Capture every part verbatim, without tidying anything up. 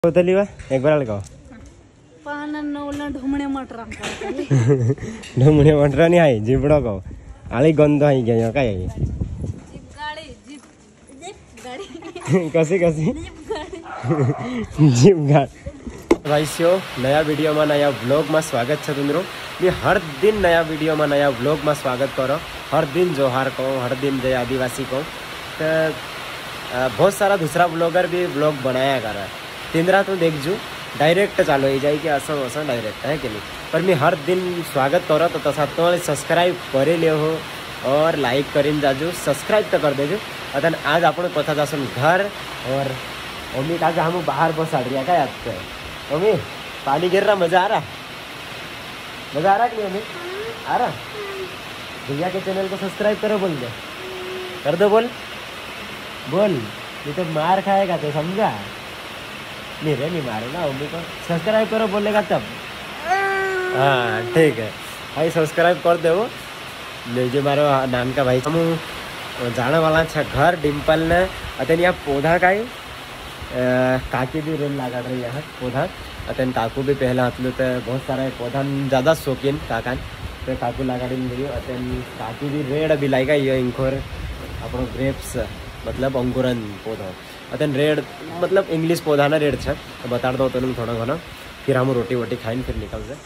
होतली एक बार का पान नवला ढुमणे मटरा ढुमणे मटरा नहीं आई जिबड़ा का आली गंध आई गया काय आई जीप गाड़ी जीप जीप गाड़ी कसी कसी जीप गाड़ी जीप गाड़ी भाईसियो नया वीडियो में नया व्लॉग में स्वागत है तुमरो मैं हर दिन नया वीडियो में नया व्लॉग में स्वागत करो हर दिन जोहार को हर दिन जय आदिवासी को तो बहुत सारा दूसरा ब्लॉगर भी व्लॉग बनाया कर रहा है तिंद्रा तो देख जू डायरेक्ट चालू हो जाए कि असं असं डायरेक्ट है कि नहीं पर मैं हर दिन स्वागत करो तो तसा तो सब्सक्राइब करे ले हो और लाइक करीन जाजू सब्सक्राइब तो कर देजो अतन आज आपण कथा जासन घर और मम्मी का हम बाहर बस आड़ रहा क्या आपको मम्मी पानी गिर रहा मजा आ रहा मजा आ रहा कि नहीं मम्मी आ रहा भैया के चैनल को सब्सक्राइब करो बोल दो कर दो बोल बोल ये तो मार खाएगा तो समझा नहीं रे नहीं मारे ना मम्मी को सब्सक्राइब करो बोलेगा तब हाँ ठीक है भाई सब्सक्राइब कर दो ले जो मारो नाम का भाई हम जाने वाला छा घर डिम्पल ने अतन यहाँ पौधा का ही काकी भी रेल लगा रही है पौधा अतन काकू भी पहला हतलू तो बहुत सारा पौधा ज़्यादा शौकीन काका तो काकू लगा रही अतन काकी भी रेड अभी लाएगा ये इंखोर अपनो ग्रेप्स मतलब अंकुरन पौधा अतन रेड मतलब इंग्लिश पौधा ना रेड छे तो बता दो तुम थोड़ा घना फिर हम रोटी वोटी खाइन फिर निकल जाए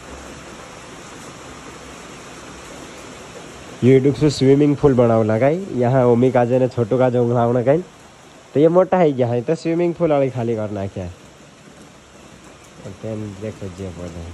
यूट्यूब से स्विमिंग पूल बनावला गाई यहाँ ओमी काजे ने छोटू काजे उंगलावना गाई तो ये मोटा है क्या है तो स्विमिंग पूल वाली खाली करना क्या है देखो जी पौधा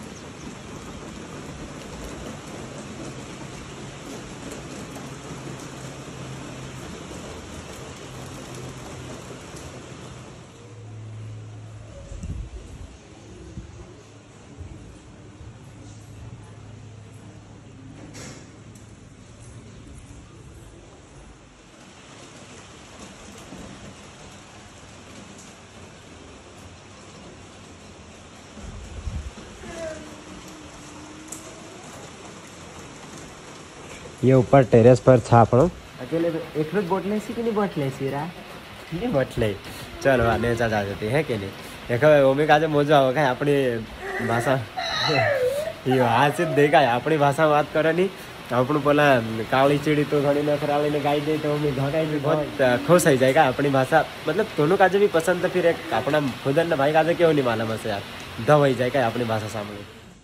ये ऊपर टेरेस पर था आपण अकेले एक रोज बोट ले सी कि नहीं बोट ले सी रा नहीं बोट ले चलो आने जा जा जाते हैं कि नहीं देखो ओमी का जो मजा होगा अपनी भाषा ये आज से देखा है अपनी भाषा में बात करो नहीं अपन बोला काली चिड़ी तो थोड़ी नखराली ने गाई दे तो ओमी घाई भी बहुत खुश हो जाएगा अपनी भाषा मतलब दोनों का जो भी पसंद है फिर एक अपना खुद न भाई का जो क्यों नहीं मालूम है यार दब हो जाएगा अपनी भाषा सामने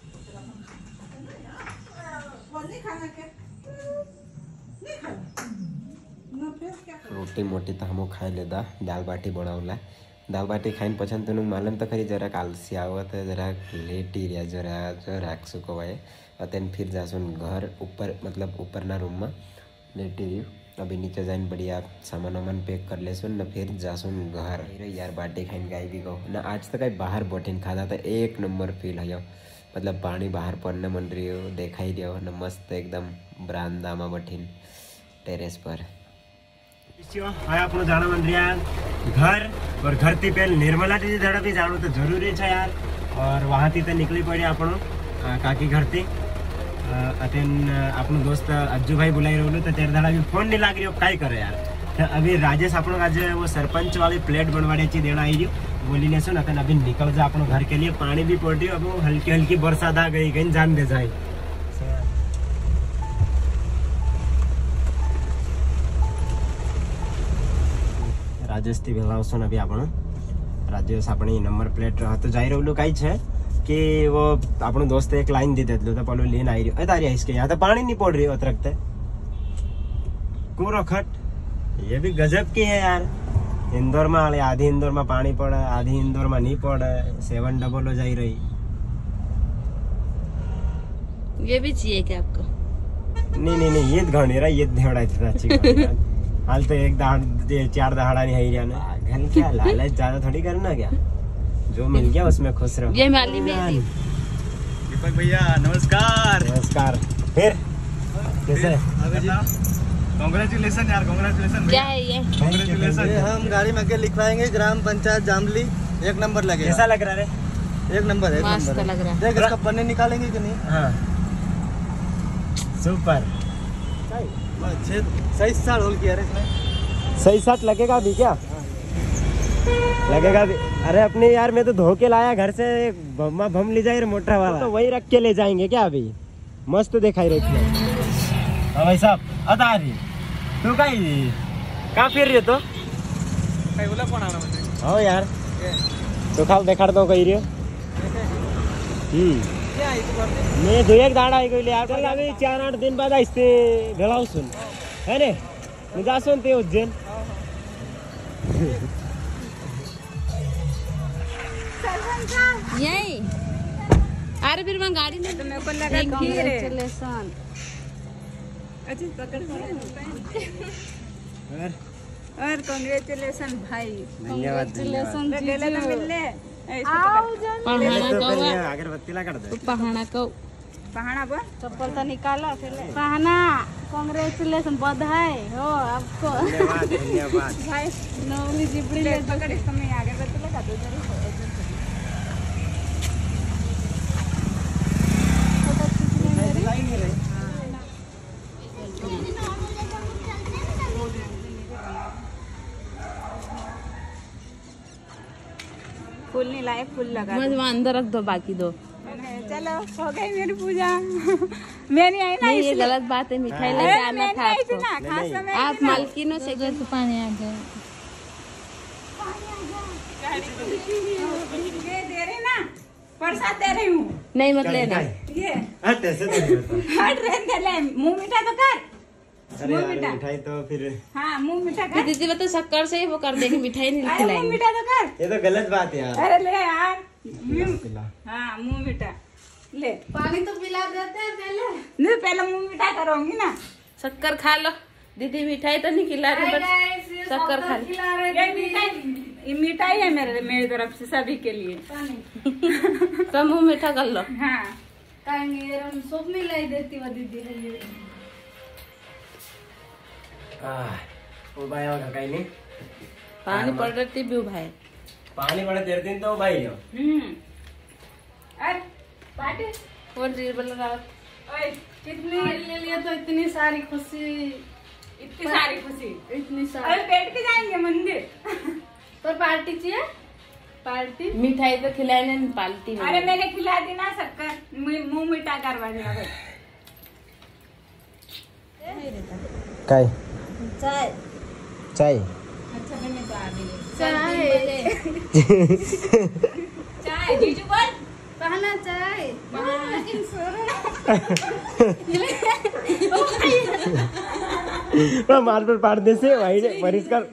रोटी मोटी तो हम खाई लेदा दाल बाटी बनावला दाल बाटी खाइन पसंद तो मालूम तो खरी जरा आलसी आवत जरा लेटी रिया जरा जरा सुको भाई अतन फिर जासुन घर ऊपर मतलब ऊपर ना रूम में लेटी रही अभी नीचे जाइन बढ़िया सामान वामान पैक कर ले सुन न फिर जासुन घर यार बाटी खाइन गाई भी गो ना आज तक तो बाहर बैठे खादा तो एक नंबर फील है मतलब पानी बाहर पड़ने मन रही हो देखा ही रहो न मस्त एकदम बरामदा में बैठीन टेरेस पर आप जाना मन रहा घर और घर थी पहले निर्मला जी जरा भी जानो तो जरूरी है यार और वहाँ थी तो निकली पड़ी आपण काकी घर थी अतन अपन दोस्त अज्जू भाई बुलाई रहो तो तेरे दाड़ा भी फोन नहीं लग रही हो काय करे यार तो अभी राजेश अपन आज वो सरपंच वाली प्लेट बनवाने ची देना आई बोली ने सुन अतन अभी निकल जा अपन घर के लिए पानी भी पड़ रही अब हल्की हल्की बरसात आ गई कहीं जान दे जाए राजेश थी भेला सुन अभी आपण राजेश अपनी नंबर प्लेट तो जाई रहलू कई छे कि वो अपन दोस्त एक लाइन दे देतलो तो पलो लेन आई रही है तारी इसके यहाँ तो पानी नहीं पड़ रही अतरक्त को खट ये भी गजब की है यार इंदौर में आधी इंदौर में पानी पड़े आधी इंदौर में नहीं पड़े सेवन डबल हो जाई रही ये भी चाहिए क्या आपको नहीं नहीं नहीं ये घनी रहा ये धेड़ा अच्छी हाल तो एक दहाड़ चार दहाड़ा नहीं है रिया ना घन क्या लालच ज्यादा थोड़ी करना क्या जो मिल गया उसमें खुश रहो ये माली में दीपक भैया नमस्कार नमस्कार फिर कैसे कांग्रेचुलेशन यार कांग्रेचुलेशन क्या है ये कांग्रेचुलेशन ये हम गाड़ी में के लिखवाएंगे ग्राम पंचायत जामली एक नंबर लगेगा कैसा लग रहा है एक नंबर एक मस्त नंबर लग रहा है देख इसका पन्ने निकालेंगे कि नहीं हाँ सुपर छह सही साल होल किया रे इसमें सही साठ लगेगा अभी क्या लगेगा भी। अरे अपने यार मैं तो धो के लाया घर से, भम्मा भम ले जाए मोटा वाला, तो वही रख के ले जाएंगे क्या अभी? मस्त तो दिखाई रही थी। हाँ भाई साहब अता रही तू कहीं कहाँ फिर रही हो तो? हाँ यार तो खाल देखा दो कही रही हो। मैं दो एक दाड़ा आई कोई यार, चल अभी चार आठ दिन बाद आइस्ते ढलाऊ सुन है ने मुझे सुन ते उज्जैन। यही अरे फिर मैं गाड़ी में तो मेरे को लगा कांग्रेचुलेशन। अच्छा पकड़ और कांग्रेचुलेशन भाई, कांग्रेचुलेशन गले में मिलले आओ जन पहाड़ा को अगरबत्ती लगा दे। पहाड़ा को पहाड़ा पर चप्पल तो निकाला फिर पहाना। कांग्रेचुलेशन बधाई हो आपको। धन्यवाद धन्यवाद भाई नवली जिबड़ी ले पकड़ इस समय अगरबत्ती लगा दो जरा। फूल नहीं लाए, फूल लगा मैं वहाँ अंदर रख दो, बाकी दो। चलो हो गई मेरी पूजा। मैं नहीं आई ना, नहीं ये गलत बात है, मिठाई लेके आना था आपको। ना खास समय आप मालकिनों से गए तो पानी आ गए। ये दे रही ना, प्रसाद दे रही हूँ। नहीं मत लेना ये हट ऐसे तो हट रहने दे ले, मुंह मीठा तो कर। अरे यार मिठाई तो फिर हाँ मुंह मीठा कर। दीदी बता शक्कर से ही वो कर देगी, मिठाई नहीं अरे मुंह खिलाएंगे। मीठा तो कर। ये तो गलत बात है यार। अरे ले यार हाँ मुंह मीठा ले। पानी तो पिला देते हैं पहले। नहीं पहले मुंह मीठा करूंगी ना। शक्कर खा लो दीदी, मिठाई तो नहीं खिला रही बस शक्कर खा लो। ये मिठाई ये मिठाई है मेरे मेरी तरफ से सभी के लिए। तो मुंह मीठा कर लो। हाँ सब में लाई देती वो दीदी। वो भाई होगा कहीं नहीं पानी पड़ रही भी भाई, पानी बड़े देर दिन तो भाई हो। हम्म अरे पार्टी और रीबल रात ओए कितनी ले लिया तो इतनी सारी खुशी, इतनी सारी खुशी। इतनी सारी। अरे बैठ के जाएंगे मंदिर। पर पार्टी चाहिए, पार्टी मिठाई तो खिलाने नहीं, पार्टी में। अरे मैंने खिला दी ना शक्कर, मुंह मीठा करवा दिया। काय चाय चाय अच्छा मैंने तो आ गई चाय चाय जीजू बोल कहना चाय मार पर पाड़ दे से वही परिस कर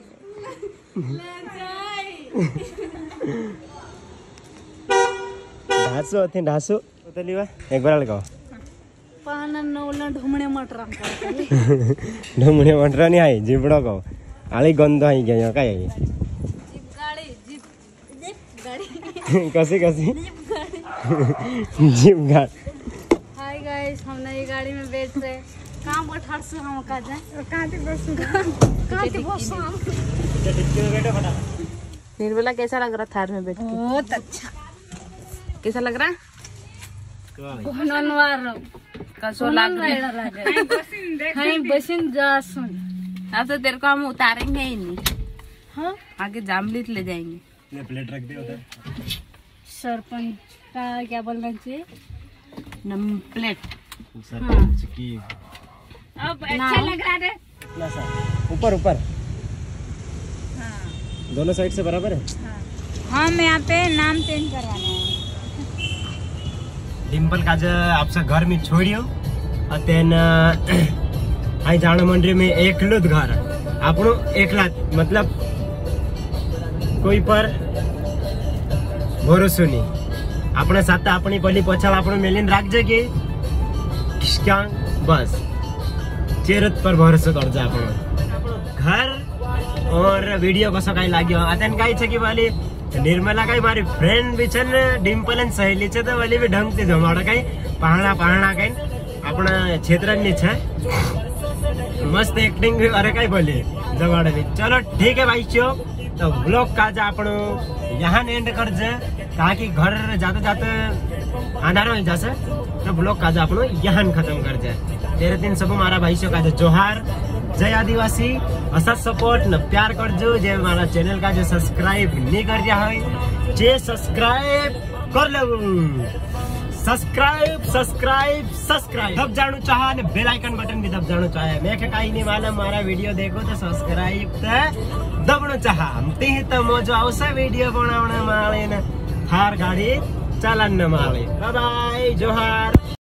ढासो थे ढासो उतली वा एक बार लगाओ पाना नवला ढुमणे मटरा ढुमणे मटरा नहीं आई जिबड़ो को आली गंध आई गया काय आई जीप गाड़ी जीप जीप गाड़ी कसी कसी जीप गाड़ी जीप गाड़ी। हाय गाइस हम नई गाड़ी में बैठ रहे। कहाँ पर ठरसु हम का जाए, कहाँ पे बसू कहाँ पे बसू हम। निर्मला कैसा लग रहा थार में बैठ के? बहुत अच्छा कैसा लग रहा? ननवार कसो लग रहा? हाय बसिन जा सुन। अब तो तेरे को हम उतारेंगे ही नहीं, हाँ आगे जामली ले जाएंगे। ले प्लेट रख दे उधर। सरपंच का क्या बोलना चाहिए, नम प्लेट सरपंच की अब अच्छा लग रहा है। कितना सा ऊपर ऊपर हाँ दोनों साइड से बराबर है। हाँ मैं यहाँ पे नाम चेंज करवाना है। डिम्पल का जो आपसे घर में छोड़ियो अतेन आई जानो मंडरी में एकलो घर आपनो एकला मतलब कोई पर भरोसो नहीं अपने साथ अपनी पली पछाड़ आपनो मेलिन राख जे के किसका बस चेरत पर भरोसा कर जा आपनो घर और वीडियो कसो काही लाग्यो अतेन काही छ कि वाली निर्मला काही मारी फ्रेंड भी छन डिम्पल एंड सहेली छ तो वाली भी ढंग से जमाड़ा काही पहाड़ा पहाड़ा काही अपना क्षेत्र में छ मस्त एक्टिंग भी अरे काही बोले जमाड़ा भी। चलो ठीक है भाई चो तो ब्लॉग का जा अपनो यहाँ एंड कर जे ताकि घर जाते जाते अंधार हो जासे तो ब्लॉग का जा अपनो यहाँ खत्म कर जाए। तेरे दिन सब हमारा भाई का जोहार जय आदिवासी असत सपोर्ट न प्यार करजो। जे हमारा चैनल का जो सब्सक्राइब नहीं कर रहा है जे सब्सक्राइब कर लो। सब्सक्राइब सब्सक्राइब सब्सक्राइब दब जाणु चाहे ने बेल आइकन बटन भी दब जाणु चाहे। मैं के काई नहीं मालूम मारा वीडियो देखो तो सब्सक्राइब ते दबणु चाहा। हमती ही तो मौजो आवसे वीडियो बनावणे माळे ने थार गाड़ी चलन माळे। बाय बाय जोहार।